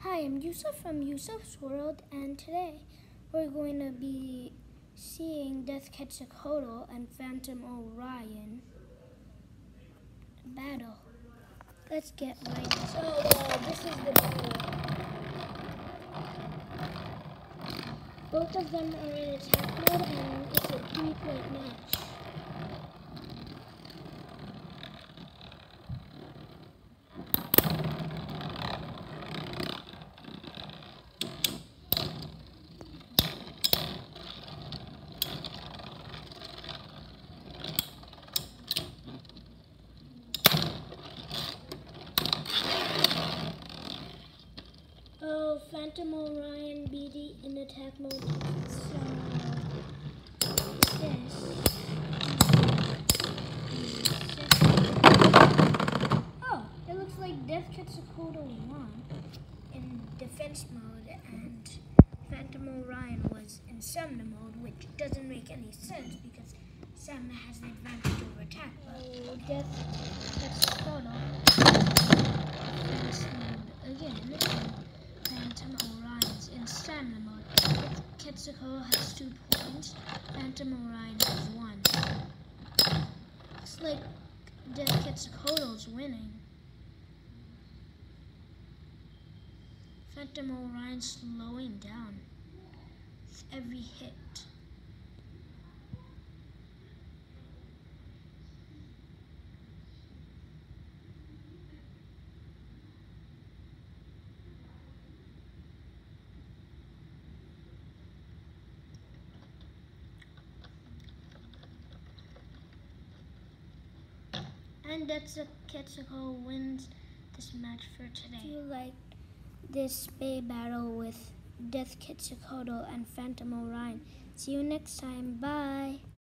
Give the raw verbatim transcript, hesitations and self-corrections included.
Hi, I'm Yusuf from Yusuf's World, and today we're going to be seeing Death Quetzalcoatl and Phantom Orion battle. Let's get right into it. So, uh, this is the battle. Both of them are in attack mode, and it's a three-point match. Oh, Phantom Orion B D in attack mode. So, this. Oh, it looks like Death Quetzalcoatl won in defense mode, and Phantom Orion was in stamina mode, which doesn't make any sense because stamina has an advantage over attack. Oh, Death Quetzalcoatl defense mode again. Phantom Orion's in stamina mode. Quetzalcoatl has two points. Phantom Orion has one. Looks like Death Quetzalcoatl's winning. Phantom Orion's slowing down with every hit. And that's a Quetzalcoatl wins this match for today. If you like this Bay battle with Death Quetzalcoatl and Phantom Orion, see you next time. Bye.